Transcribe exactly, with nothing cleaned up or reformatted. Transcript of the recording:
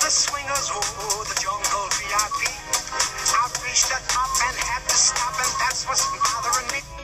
the swingers, oh, the jungle V I P. I've reached the top and had to stop, and that's what's bothering me.